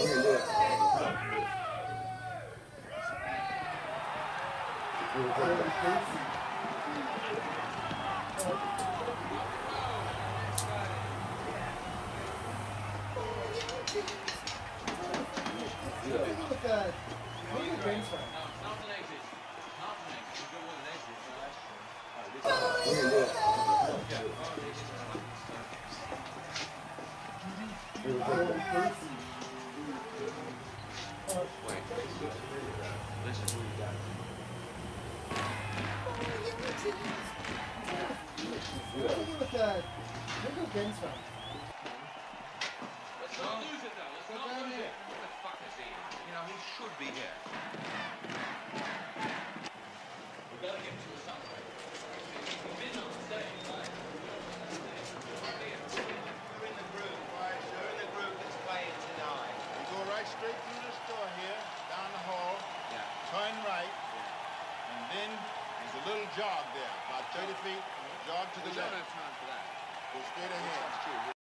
Straight through the store here, down the hall, turn right, and then there's a little jog there, about 30 feet, jog to the left. We don't have time for that. Go straight ahead.